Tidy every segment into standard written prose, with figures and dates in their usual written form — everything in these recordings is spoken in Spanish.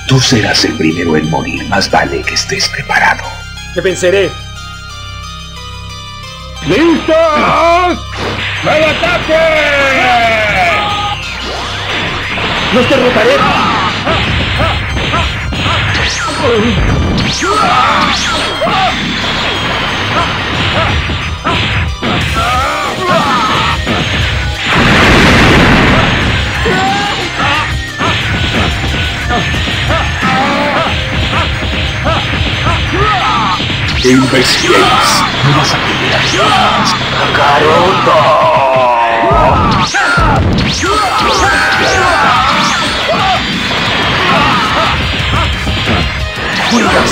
Tú serás el primero en morir, más vale que estés preparado. Te venceré. ¡Listos! ¡Al ataque! ¡Los derrotaré! Investiguéis. No vas a poder ayudarnos. ¡Kakaroto! ¡Juegas!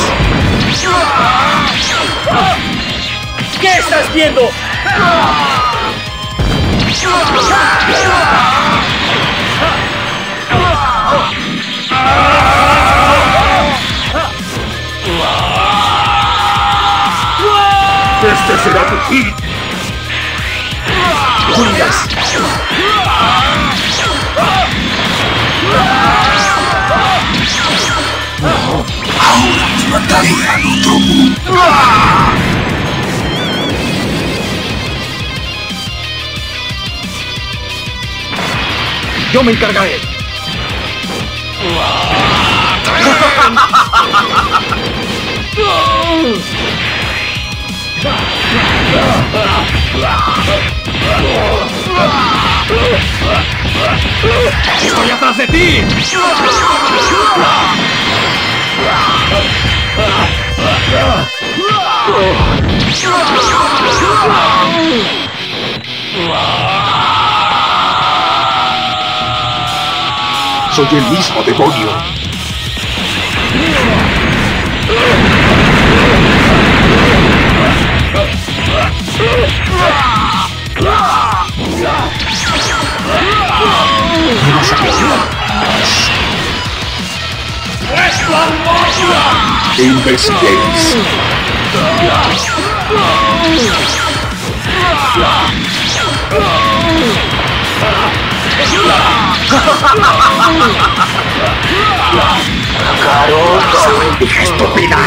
¿Qué estás viendo? ¡Este será tu fin! ¡Juegas! Ahora mataré al otro mundo. Yo me encargaré. ¡Estoy atrás de ti! Soy el mismo demonio. No vas a pelear más. Investiguéis. ¡Kakaroto! ¡Hija estúpida!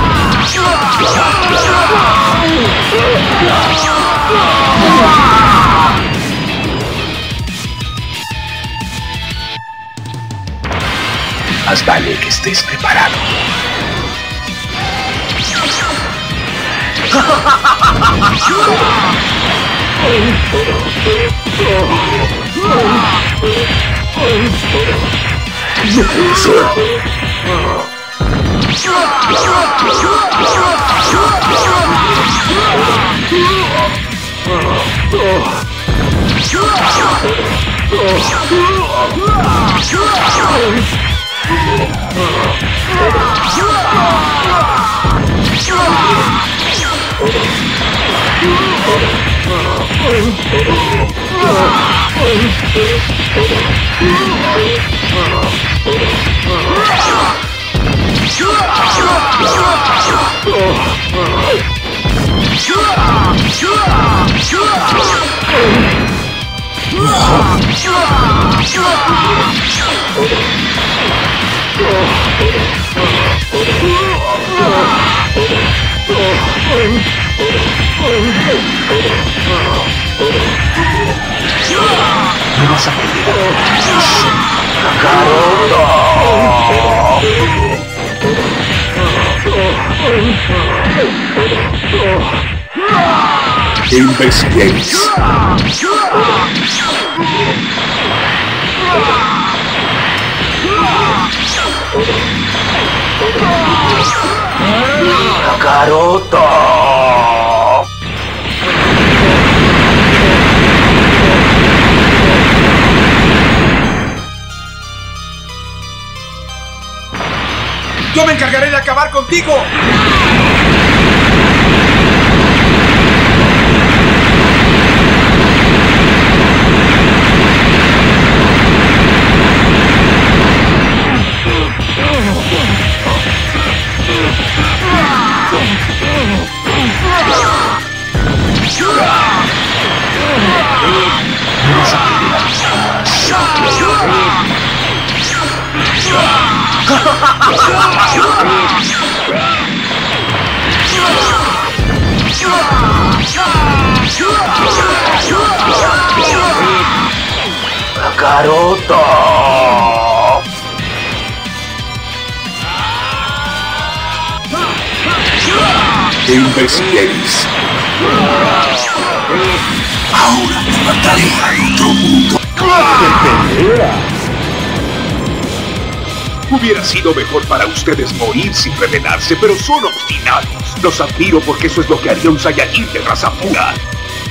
Más vale que estés preparado. No puede ser. No vas a pelear. ¡Kakaroto! Investiguéis. ¡Kakaroto! ¡Yo me encargaré de acabar contigo! ¡Kakaroto! ¡Investiguéis! Ahora me mataré a otro mundo. Hubiera sido mejor para ustedes morir sin revelarse, pero son obstinados. Los admiro porque eso es lo que haría un Saiyajin de raza pura.